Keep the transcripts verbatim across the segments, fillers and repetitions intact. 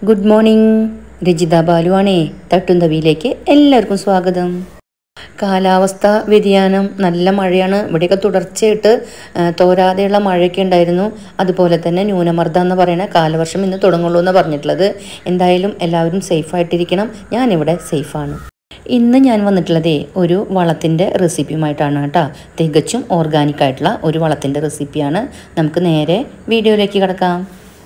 Good morning. Rajitha ബാലുവാണേ. തട്ടുന്തവിയിലേക്ക് എല്ലാവർക്കും സ്വാഗതം. കാലാവസ്ഥ വ്യതിയാനം, നല്ല മഴയാണ്. ഇവിടെയൊക്കെ തുടർച്ചയായിട്ട് തോരാതെയുള്ള മഴയൊക്കെ ഉണ്ടായിരുന്നു. അതുപോലെ തന്നെ ന്യൂനമർദ്ദം എന്ന് പറയുന്ന കാലവർഷം ഇന്ന് തുടങ്ങുള്ളൂ എന്ന് പറഞ്ഞിട്ടുള്ളത്. എന്തായാലും എല്ലാവരും സേഫായിട്ടിരിക്കണം. ഞാനിവിടെ സേഫാണ്. ഇന്ന് ഞാൻ വന്നിട്ടുള്ളതേ ഒരു വളത്തിൻ്റെ റെസിപ്പിയുമായിട്ടാണ് കേട്ടോ. തികച്ചും ഓർഗാനിക് ആയിട്ടുള്ള ഒരു വളത്തിൻ്റെ റെസിപ്പിയാണ്. നമുക്ക് നേരെ വീഡിയോയിലേക്ക് കിടക്കാം.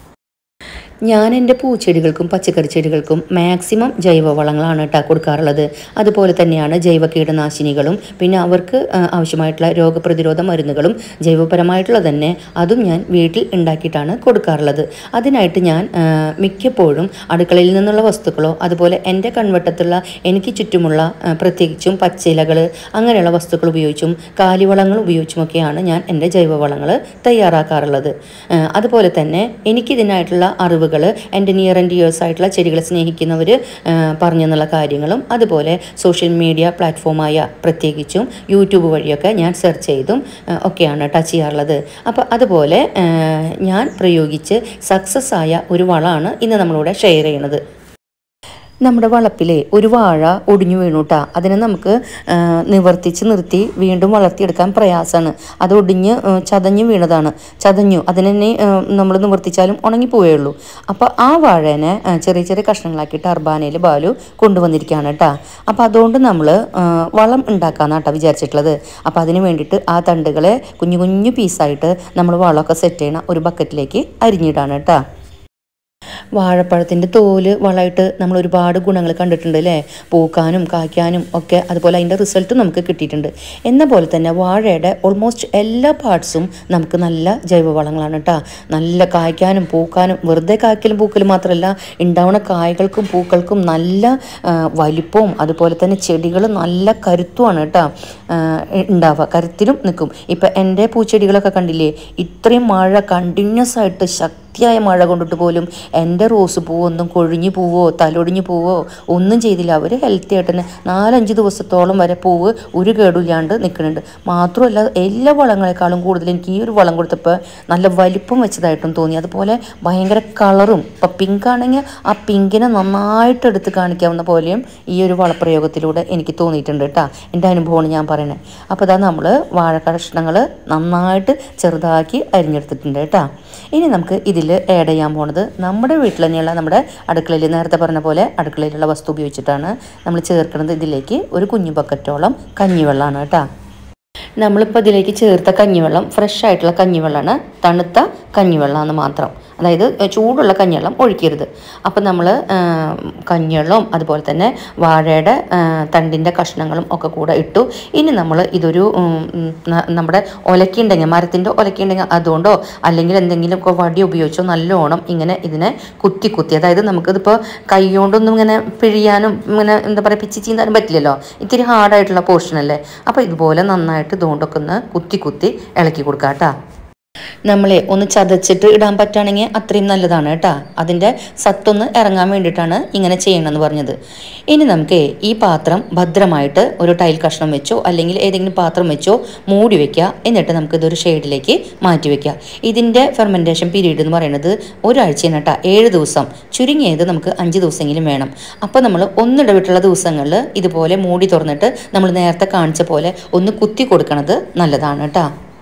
ഞാൻ എൻ്റെ പൂച്ചെടികൾക്കും പച്ചക്കറി ചെടികൾക്കും മാക്സിമം ജൈവവളങ്ങളാണ് കേട്ടോ കൊടുക്കാറുള്ളത്. അതുപോലെ തന്നെയാണ് ജൈവ കീടനാശിനികളും പിന്നെ അവർക്ക് ആവശ്യമായിട്ടുള്ള രോഗപ്രതിരോധ മരുന്നുകളും ജൈവപരമായിട്ടുള്ള തന്നെ അതും ഞാൻ വീട്ടിൽ ഉണ്ടാക്കിയിട്ടാണ് കൊടുക്കാറുള്ളത്. അതിനായിട്ട് ഞാൻ മിക്കപ്പോഴും അടുക്കളയിൽ നിന്നുള്ള വസ്തുക്കളോ അതുപോലെ എൻ്റെ കൺവട്ടത്തുള്ള എനിക്ക് ചുറ്റുമുള്ള പ്രത്യേകിച്ചും പച്ചിലകൾ അങ്ങനെയുള്ള വസ്തുക്കൾ ഉപയോഗിച്ചും കാലിവളങ്ങൾ ഉപയോഗിച്ചുമൊക്കെയാണ് ഞാൻ എൻ്റെ ജൈവവളങ്ങൾ തയ്യാറാക്കാറുള്ളത്. അതുപോലെ തന്നെ എനിക്കിതിനായിട്ടുള്ള അറിവ് എൻ്റെ നിയർ ആൻഡ് ഡിയേഴ്സ് ആയിട്ടുള്ള ചെടികളെ സ്നേഹിക്കുന്നവർ പറഞ്ഞെന്നുള്ള കാര്യങ്ങളും അതുപോലെ സോഷ്യൽ മീഡിയ പ്ലാറ്റ്ഫോമായ പ്രത്യേകിച്ചും യൂട്യൂബ് വഴിയൊക്കെ ഞാൻ സെർച്ച് ചെയ്തും ഒക്കെയാണ് ടച്ച് ചെയ്യാറുള്ളത്. അപ്പോൾ അതുപോലെ ഞാൻ പ്രയോഗിച്ച് സക്സസ് ആയ ഒരു വളമാണ് ഇന്ന് നമ്മളിവിടെ ഷെയർ ചെയ്യണത്. നമ്മുടെ വളപ്പിലെ ഒരു വാഴ ഒടിഞ്ഞു വീണുട്ടാ. അതിനെ നമുക്ക് നിവർത്തിച്ച് നിർത്തി വീണ്ടും വളർത്തിയെടുക്കാൻ പ്രയാസമാണ്. അത് ഒടിഞ്ഞ് ചതഞ്ഞു വീണതാണ്. ചതഞ്ഞു അതിനെ നമ്മൾ നിവർത്തിച്ചാലും ഉണങ്ങിപ്പോവുകയുള്ളൂ. അപ്പോൾ ആ വാഴേനെ ചെറിയ ചെറിയ കഷ്ണങ്ങളാക്കിയിട്ട് അർബാനയിൽ ബാലു കൊണ്ടുവന്നിരിക്കുകയാണ് കേട്ടോ. അപ്പോൾ അതുകൊണ്ട് നമ്മൾ വളം ഉണ്ടാക്കാമെന്നാണ് കേട്ടോ വിചാരിച്ചിട്ടുള്ളത്. അപ്പോൾ അതിന് വേണ്ടിയിട്ട് ആ തണ്ടുകളെ കുഞ്ഞു കുഞ്ഞു പീസായിട്ട് നമ്മൾ വളമൊക്കെ സെറ്റ് ചെയ്യണം ഒരു ബക്കറ്റിലേക്ക് അരിഞ്ഞിടാണ് കേട്ടോ. വാഴപ്പഴത്തിൻ്റെ തോല് വളമായിട്ട് നമ്മൾ ഒരുപാട് ഗുണങ്ങൾ കണ്ടിട്ടുണ്ട് അല്ലേ. പൂക്കാനും കായ്ക്കാനും ഒക്കെ അതുപോലെ അതിൻ്റെ റിസൾട്ടും നമുക്ക് കിട്ടിയിട്ടുണ്ട്. എന്ന പോലെ തന്നെ വാഴയുടെ ഓൾമോസ്റ്റ് എല്ലാ പാർട്സും നമുക്ക് നല്ല ജൈവവളങ്ങളാണ് കേട്ടോ. നല്ല കായ്ക്കാനും പൂക്കാനും, വെറുതെ കായ്ക്കലും പൂക്കലും മാത്രമല്ല ഉണ്ടാവുന്ന കായ്കൾക്കും പൂക്കൾക്കും നല്ല വലിപ്പവും അതുപോലെ തന്നെ ചെടികൾ നല്ല കരുത്തുമാണ് കേട്ടോ ഉണ്ടാവുക. കരുത്തിലും നിൽക്കും. ഇപ്പം എൻ്റെ പൂച്ചെടികളൊക്കെ കണ്ടില്ലേ, ഇത്രയും മഴ കണ്ടിന്യൂസ് ആയിട്ട് ശക്തിയായ മഴ കൊണ്ടിട്ട് പോലും എൻ്റെ റോസ് പൂവൊന്നും കൊഴിഞ്ഞു പൂവോ തലൊടിഞ്ഞു പൂവോ ഒന്നും ചെയ്തില്ല. അവർ ഹെൽത്തി ആയിട്ട് തന്നെ നാലഞ്ച് ദിവസത്തോളം വരെ പൂവ് ഒരു കേടില്ലാണ്ട് നിൽക്കുന്നുണ്ട്. മാത്രമല്ല എല്ലാ വളങ്ങളെക്കാളും കൂടുതൽ എനിക്ക് ഈ ഒരു വളം കൊടുത്തപ്പോൾ നല്ല വലിപ്പം വെച്ചതായിട്ടും തോന്നി. അതുപോലെ ഭയങ്കര കളറും. ഇപ്പം പിങ്ക് ആണെങ്കിൽ ആ പിങ്കിനെ നന്നായിട്ട് എടുത്ത് കാണിക്കാവുന്ന പോലെയും ഈ ഒരു വളപ്രയോഗത്തിലൂടെ എനിക്ക് തോന്നിയിട്ടുണ്ട് കേട്ടോ. എൻ്റെ അനുഭവമാണ് ഞാൻ പറയുന്നത്. അപ്പോൾ അതാ നമ്മൾ വാഴ കഷ്ണങ്ങൾ നന്നായിട്ട് ചെറുതാക്കി അരിഞ്ഞെടുത്തിട്ടുണ്ട് കേട്ടോ. ഇനി നമുക്ക് ഇതിൽ ആഡ് ചെയ്യാൻ പോണത് നമ്മുടെ വീട്ടിൽ തന്നെയുള്ള നമ്മുടെ അടുക്കളയിൽ നേരത്തെ പറഞ്ഞ പോലെ അടുക്കളയിലുള്ള വസ്തു ഉപയോഗിച്ചിട്ടാണ് നമ്മൾ ചേർക്കുന്നത്. ഇതിലേക്ക് ഒരു കുഞ്ഞു ബക്കറ്റോളം കഞ്ഞിവെള്ളമാണ് കേട്ടോ. നമ്മളിപ്പോൾ ഇതിലേക്ക് ചേർത്ത കഞ്ഞിവെള്ളം ഫ്രഷ് ആയിട്ടുള്ള കഞ്ഞിവെള്ളമാണ്. തണുത്ത കഞ്ഞിവെള്ളമാണ് മാത്രം. അതായത് ചൂടുള്ള കഞ്ഞിവെള്ളം ഒഴിക്കരുത്. അപ്പം നമ്മൾ കഞ്ഞിവെള്ളവും അതുപോലെ തന്നെ വാഴയുടെ തണ്ടിൻ്റെ കഷ്ണങ്ങളും ഒക്കെ കൂടെ ഇട്ടു. ഇനി നമ്മൾ ഇതൊരു നമ്മുടെ ഒലക്കുണ്ടെങ്കിൽ മരത്തിൻ്റെ ഒലക്കുണ്ടെങ്കിൽ അതുകൊണ്ടോ അല്ലെങ്കിൽ എന്തെങ്കിലും വടി ഉപയോഗിച്ചോ നല്ലോണം ഇങ്ങനെ ഇതിനെ കുത്തി കുത്തി, അതായത് നമുക്കിതിപ്പോൾ കൈ കൊണ്ടൊന്നും ഇങ്ങനെ പിഴിയാനും ഇങ്ങനെ എന്താ പറയുക പിച്ചി ചീന്താനും പറ്റില്ലല്ലോ, ഇത്തിരി ഹാർഡായിട്ടുള്ള പോർഷനല്ലേ. അപ്പോൾ ഇതുപോലെ നന്നായിട്ട് ഇതുകൊണ്ടൊക്കെ ഒന്ന് കുത്തി കുത്തി ഇളക്കി കൊടുക്കാം കേട്ടോ. നമ്മളെ ഒന്ന് ചതച്ചിട്ട് ഇടാൻ പറ്റുകയാണെങ്കിൽ അത്രയും നല്ലതാണ് കേട്ടോ. അതിൻ്റെ സത്തൊന്ന് ഇറങ്ങാൻ വേണ്ടിയിട്ടാണ് ഇങ്ങനെ ചെയ്യണമെന്ന് പറഞ്ഞത്. ഇനി നമുക്ക് ഈ പാത്രം ഭദ്രമായിട്ട് ഒരു ടൈൽ കഷ്ണം വെച്ചോ അല്ലെങ്കിൽ ഏതെങ്കിലും പാത്രം വെച്ചോ മൂടി വയ്ക്കുക. എന്നിട്ട് നമുക്കിതൊരു ഷെയ്ഡിലേക്ക് മാറ്റി വയ്ക്കുക. ഇതിൻ്റെ ഫെർമെൻറ്റേഷൻ പീരീഡ് എന്ന് പറയുന്നത് ഒരാഴ്ചയാണ് കേട്ടോ. ഏഴ് ദിവസം, ചുരുങ്ങിയത് നമുക്ക് അഞ്ച് ദിവസമെങ്കിലും വേണം. അപ്പോൾ നമ്മൾ ഒന്നിടവിട്ടുള്ള ദിവസങ്ങളിൽ ഇതുപോലെ മൂടി തുറന്നിട്ട് നമ്മൾ നേരത്തെ കാണിച്ച പോലെ ഒന്ന് കുത്തി കൊടുക്കണത് നല്ലതാണ് കേട്ടോ.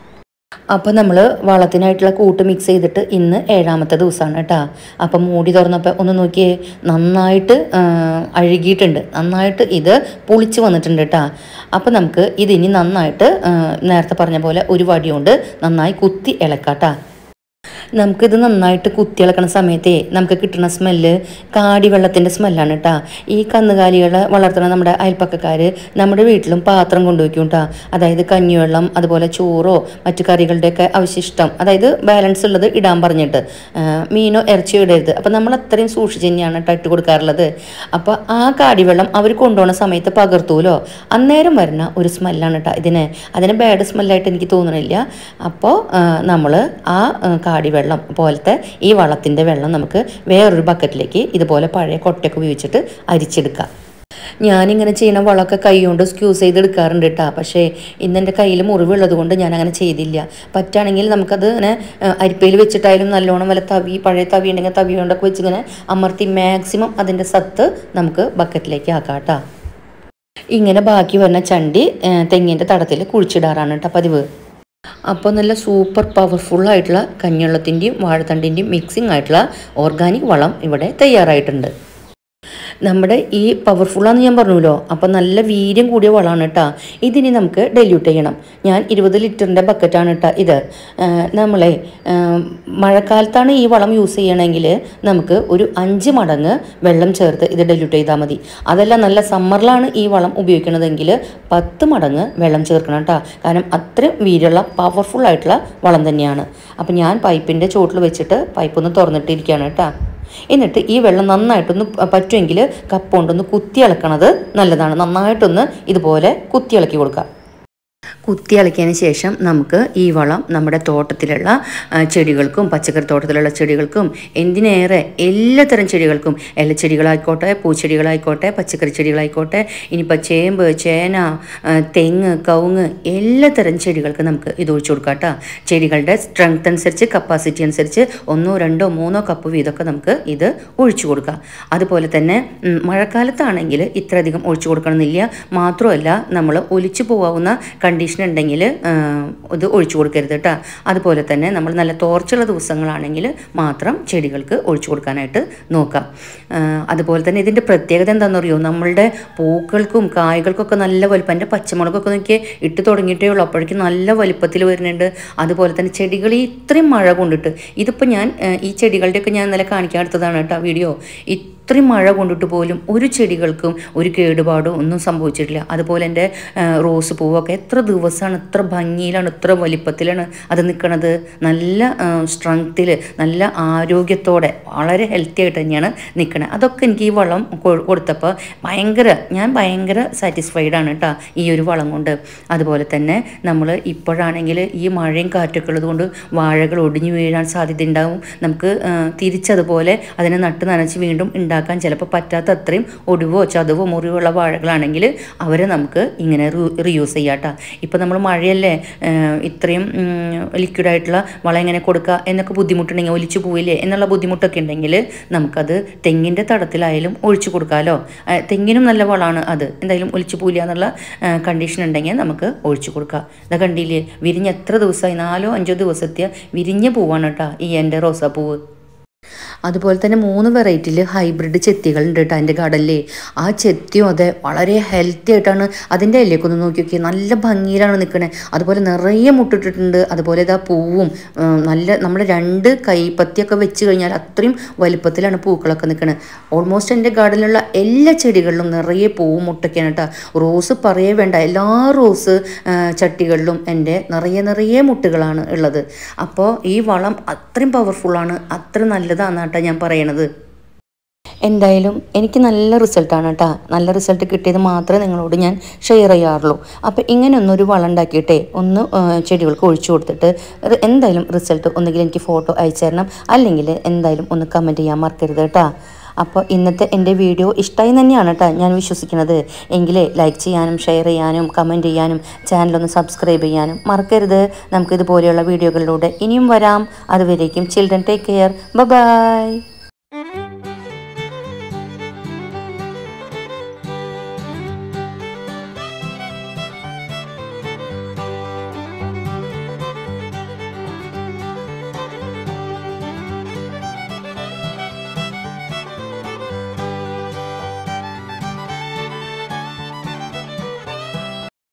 അപ്പോൾ നമ്മൾ വളത്തിനായിട്ടുള്ള കൂട്ട് മിക്സ് ചെയ്തിട്ട് ഇന്ന് ഏഴാമത്തെ ദിവസമാണ് കേട്ടോ. അപ്പം മൂടി തുറന്നപ്പോൾ ഒന്ന് നോക്കിയേ, നന്നായിട്ട് അഴുകിയിട്ടുണ്ട്. നന്നായിട്ട് ഇത് പുളിച്ച് വന്നിട്ടുണ്ട് കേട്ടോ. അപ്പോൾ നമുക്ക് ഇതിനി നന്നായിട്ട് നേരത്തെ പറഞ്ഞ പോലെ ഒരു വടി കൊണ്ട് നന്നായി കുത്തി ഇളക്കാം കേട്ടോ. നമുക്കിത് നന്നായിട്ട് കുത്തി ഇളക്കണ സമയത്തേ നമുക്ക് കിട്ടുന്ന സ്മെല്ല് കാടിവെള്ളത്തിൻ്റെ സ്മെല്ലാണ് കേട്ടോ. ഈ കന്നുകാലികളെ വളർത്തുന്ന നമ്മുടെ അയൽപ്പക്കക്കാർ നമ്മുടെ വീട്ടിലും പാത്രം കൊണ്ടുവയ്ക്കും കേട്ടോ. അതായത് കഞ്ഞിവെള്ളം അതുപോലെ ചോറോ മറ്റു കറികളുടെയൊക്കെ അവശിഷ്ടം, അതായത് ബാലൻസ് ഉള്ളത് ഇടാൻ പറഞ്ഞിട്ട് മീനോ ഇറച്ചിയോ ഇടരുത്. അപ്പോൾ നമ്മൾ അത്രയും സൂക്ഷിച്ച് തന്നെയാണ് കേട്ടോ ഇട്ട് കൊടുക്കാറുള്ളത്. അപ്പോൾ ആ കാടിവെള്ളം അവർ കൊണ്ടുപോകുന്ന സമയത്ത് പകർത്തൂലോ, അന്നേരം വരുന്ന ഒരു സ്മെല്ലാണ് കേട്ടോ ഇതിന്. അതിന് ബാഡ് സ്മെല്ലായിട്ട് എനിക്ക് തോന്നണില്ല. അപ്പോൾ നമ്മൾ ആ കാടി വെള്ളം പോലത്തെ ഈ വളത്തിൻ്റെ വെള്ളം നമുക്ക് വേറൊരു ബക്കറ്റിലേക്ക് ഇതുപോലെ പഴയ കൊട്ടയൊക്കെ ഉപയോഗിച്ചിട്ട് അരിച്ചെടുക്കാം. ഞാനിങ്ങനെ ചെയ്യുന്ന വളമൊക്കെ കൈ കൊണ്ട് സ്ക്യൂസ് ചെയ്തെടുക്കാറുണ്ട് കേട്ടോ. പക്ഷേ ഇന്ന് എൻ്റെ കയ്യിൽ മുറിവുള്ളത് കൊണ്ട് ഞാൻ അങ്ങനെ ചെയ്തില്ല. പറ്റുകയാണെങ്കിൽ നമുക്കത് ഇങ്ങനെ അരിപ്പയിൽ വെച്ചിട്ടായാലും നല്ലോണം വല്ല തവി, പഴയ തവി ഉണ്ടെങ്കിൽ തവി കൊണ്ടൊക്കെ വെച്ച് ഇങ്ങനെ അമർത്തി മാക്സിമം അതിൻ്റെ സത്ത് നമുക്ക് ബക്കറ്റിലേക്ക് ആക്കാം കേട്ടോ. ഇങ്ങനെ ബാക്കി വരുന്ന ചണ്ടി തെങ്ങിൻ്റെ തടത്തിൽ കുഴിച്ചിടാറാണ് കേട്ടോ പതിവ്. അപ്പോൾ നല്ല സൂപ്പർ പവർഫുള്ളായിട്ടുള്ള കഞ്ഞിവെള്ളത്തിൻ്റെയും വാഴത്തണ്ടിൻ്റെയും മിക്സിംഗ് ആയിട്ടുള്ള ഓർഗാനിക് വളം ഇവിടെ തയ്യാറായിട്ടുണ്ട്. നമ്മുടെ ഈ പവർഫുള്ളാന്ന് ഞാൻ പറഞ്ഞല്ലോ, അപ്പോൾ നല്ല വീര്യം കൂടിയ വളമാണ് കേട്ടോ. ഇതിനി നമുക്ക് ഡെല്യൂട്ട് ചെയ്യണം. ഞാൻ ഇരുപത് ലിറ്ററിൻ്റെ ബക്കറ്റാണ് കേട്ടോ ഇത്. നമ്മളെ മഴക്കാലത്താണ് ഈ വളം യൂസ് ചെയ്യണമെങ്കിൽ നമുക്ക് ഒരു അഞ്ച് മടങ്ങ് വെള്ളം ചേർത്ത് ഇത് ഡെല്യൂട്ട് ചെയ്താൽ മതി. അതല്ല നല്ല സമ്മറിലാണ് ഈ വളം ഉപയോഗിക്കണതെങ്കിൽ പത്ത് മടങ്ങ് വെള്ളം ചേർക്കണം കേട്ടോ. കാരണം അത്രയും വീര്യമുള്ള പവർഫുള്ളായിട്ടുള്ള വളം തന്നെയാണ്. അപ്പോൾ ഞാൻ പൈപ്പിൻ്റെ ചോട്ടിൽ വെച്ചിട്ട് പൈപ്പ് ഒന്ന് തുറന്നിട്ടിരിക്കുകയാണ് കേട്ടോ. എന്നിട്ട് ഈ വെള്ളം നന്നായിട്ടൊന്ന് പറ്റുമെങ്കിൽ കപ്പ് കൊണ്ടൊന്ന് കുത്തി ഇളക്കണത് നല്ലതാണ്. നന്നായിട്ടൊന്ന് ഇതുപോലെ കുത്തി ഇളക്കി കൊടുക്കുക. കുത്തി ഇളക്കിയതിന് ശേഷം നമുക്ക് ഈ വളം നമ്മുടെ തോട്ടത്തിലുള്ള ചെടികൾക്കും പച്ചക്കറി തോട്ടത്തിലുള്ള ചെടികൾക്കും എന്തിനേറെ എല്ലാത്തരം ചെടികൾക്കും, ഇലച്ചെടികളായിക്കോട്ടെ, പൂച്ചെടികളായിക്കോട്ടെ, പച്ചക്കറി ചെടികളായിക്കോട്ടെ, ഇനിയിപ്പോൾ ചേമ്പ്, ചേന, തെങ്ങ്, കവുങ്ങ്, എല്ലാത്തരം ചെടികൾക്ക് നമുക്ക് ഇത് ഒഴിച്ചു കൊടുക്കാം കേട്ടോ. ചെടികളുടെ സ്ട്രെങ്ത് അനുസരിച്ച്, കപ്പാസിറ്റി അനുസരിച്ച് ഒന്നോ രണ്ടോ മൂന്നോ കപ്പ് വീതമൊക്കെ നമുക്ക് ഇത് ഒഴിച്ചു കൊടുക്കാം. അതുപോലെ തന്നെ മഴക്കാലത്താണെങ്കിൽ ഇത്രയധികം ഒഴിച്ചു കൊടുക്കണമെന്നില്ല. മാത്രമല്ല നമ്മൾ ഒലിച്ചു പോകാവുന്ന കണ്ടീഷൻ ഉണ്ടെങ്കിൽ ഇത് ഒഴിച്ചു കൊടുക്കരുത് കേട്ടോ. അതുപോലെ തന്നെ നമ്മൾ നല്ല തോർച്ചുള്ള ദിവസങ്ങളാണെങ്കിൽ മാത്രം ചെടികൾക്ക് ഒഴിച്ചു കൊടുക്കാനായിട്ട് നോക്കാം. അതുപോലെ തന്നെ ഇതിൻ്റെ പ്രത്യേകത എന്താണെന്ന് അറിയുമോ? നമ്മളുടെ പൂക്കൾക്കും കായ്കൾക്കൊക്കെ നല്ല വലിപ്പം, എൻ്റെ പച്ചമുളകൊക്കെ നോക്കി ഇട്ട് തുടങ്ങിയിട്ടേ ഉള്ളൂ, അപ്പോഴേക്കും നല്ല വലിപ്പത്തിൽ വരുന്നുണ്ട്. അതുപോലെ തന്നെ ചെടികൾ ഇത്രയും മഴ കൊണ്ടിട്ട്, ഇതിപ്പോൾ ഞാൻ ഈ ചെടികളുടെയൊക്കെ ഞാൻ ഇന്നലെ കാണിക്കാൻ എടുത്തതാണ് കേട്ടോ വീഡിയോ. ഇത്രയും മഴ കൊണ്ടിട്ട് പോലും ഒരു ചെടികൾക്കും ഒരു കേടുപാടോ ഒന്നും സംഭവിച്ചിട്ടില്ല. അതുപോലെ എൻ്റെ റോസ് പൂവൊക്കെ എത്ര ദിവസമാണ്, എത്ര ഭംഗിയിലാണ്, എത്ര വലിപ്പത്തിലാണ് അത് നിൽക്കുന്നത്. നല്ല സ്ട്രെങ്ത്തിൽ, നല്ല ആരോഗ്യത്തോടെ, വളരെ ഹെൽത്തി ആയിട്ട് തന്നെയാണ് നിൽക്കണത്. അതൊക്കെ എനിക്ക് ഈ വളം കൊടുത്തപ്പോൾ ഭയങ്കര ഞാൻ ഭയങ്കര സാറ്റിസ്ഫൈഡ് ആണ് കേട്ടോ ഈ ഒരു വളം കൊണ്ട്. അതുപോലെ തന്നെ നമ്മൾ ഇപ്പോഴാണെങ്കിൽ ഈ മഴയും കാറ്റൊക്കെ ഉള്ളത് കൊണ്ട് വാഴകൾ ഒടിഞ്ഞു വീഴാൻ സാധ്യത ഉണ്ടാവും. നമുക്ക് തിരിച്ചതുപോലെ അതിനെ നട്ട് നനച്ച് വീണ്ടും ഉണ്ടാക്കാൻ ചിലപ്പോൾ പറ്റാത്ത അത്രയും ഒടിവോ ചതവോ മുറിവോ ഉള്ള വാഴകളാണെങ്കിൽ അവരെ നമുക്ക് ഇങ്ങനെ റീയൂസ് ചെയ്യാം കേട്ടോ. ഇപ്പോൾ നമ്മൾ മഴയല്ലേ, ഇത്രയും ലിക്വിഡായിട്ടുള്ള വളം എങ്ങനെ കൊടുക്കുക എന്നൊക്കെ ബുദ്ധിമുട്ടുണ്ടെങ്കിൽ, ഒലിച്ചു പോയില്ലേ എന്നുള്ള ബുദ്ധിമുട്ടൊക്കെ ഉണ്ടെങ്കിൽ നമുക്കത് തെങ്ങിൻ്റെ തടത്തിലായാലും ഒഴിച്ചു കൊടുക്കാമല്ലോ. തെങ്ങിനും നല്ല വളമാണ് അത്. എന്തായാലും ഒലിച്ചു പോയില്ല എന്നുള്ള കണ്ടീഷൻ ഉണ്ടെങ്കിൽ നമുക്ക് ഒഴിച്ചു കൊടുക്കാം. ഇതാ കണ്ടില്ലേ, വിരിഞ്ഞ് എത്ര ദിവസമായി, നാലോ അഞ്ചോ ദിവസത്തെ വിരിഞ്ഞ് പോവാണ് കേട്ടോ ഈ എൻ്റെ റോസാപ്പൂവ്. അതുപോലെ തന്നെ മൂന്ന് വെറൈറ്റിയിൽ ഹൈബ്രിഡ് ചെത്തികളുണ്ട് കേട്ടോ എൻ്റെ ഗാർഡനിൽ. ആ ചെത്തിയും അതെ വളരെ ഹെൽത്തി ആയിട്ടാണ്. അതിൻ്റെ ഇലയൊക്കെ ഒന്ന് നോക്കി നോക്കി, നല്ല ഭംഗിയിലാണ് നിൽക്കണേ. അതുപോലെ നിറയെ മുട്ടിട്ടിട്ടുണ്ട്. അതുപോലെ ഇതാ പൂവും നല്ല, നമ്മൾ രണ്ട് കൈപ്പത്തിയൊക്കെ വെച്ച് കഴിഞ്ഞാൽ അത്രയും വലുപ്പത്തിലാണ് പൂക്കളൊക്കെ നിൽക്കണത്. ഓൾമോസ്റ്റ് എൻ്റെ ഗാർഡനിലുള്ള എല്ലാ ചെടികളിലും നിറയെ പൂവും മുട്ടൊക്കെയാണ് കേട്ടോ. റോസ് പറയേ വേണ്ട, എല്ലാ റോസ് ചട്ടികളിലും എൻ്റെ നിറയെ നിറയെ മുട്ടുകളാണ് ഉള്ളത്. അപ്പോൾ ഈ വളം അത്രയും പവർഫുള്ളാണ്, അത്ര നല്ലതാണ് കേട്ടോ ഞാൻ പറയണത്. എന്തായാലും എനിക്ക് നല്ല റിസൾട്ടാണ് കേട്ടോ. നല്ല റിസൾട്ട് കിട്ടിയത് മാത്രമേ നിങ്ങളോട് ഞാൻ ഷെയർ ചെയ്യാറുള്ളൂ. അപ്പോൾ ഇങ്ങനെ ഒന്നൊരു വളം ഉണ്ടാക്കിയിട്ടേ ഒന്ന് ചെടികൾക്ക് ഒഴിച്ചു കൊടുത്തിട്ട് എന്തായാലും റിസൾട്ട് ഒന്നുകിൽ എനിക്ക് ഫോട്ടോ അയച്ചു തരണം, അല്ലെങ്കിൽ എന്തായാലും ഒന്ന് കമൻറ്റ് ചെയ്യാൻ മറക്കരുത് കേട്ടോ. അപ്പോൾ ഇന്നത്തെ എൻ്റെ വീഡിയോ ഇഷ്ടമായി തന്നെയാണ് കേട്ടോ ഞാൻ വിശ്വസിക്കുന്നത്. എങ്കിൽ ലൈക്ക് ചെയ്യാനും ഷെയർ ചെയ്യാനും കമൻറ്റ് ചെയ്യാനും ചാനലൊന്ന് സബ്സ്ക്രൈബ് ചെയ്യാനും മറക്കരുത്. നമുക്കിതുപോലെയുള്ള വീഡിയോകളിലൂടെ ഇനിയും വരാം. അതുവരേക്കും children take care, bye by.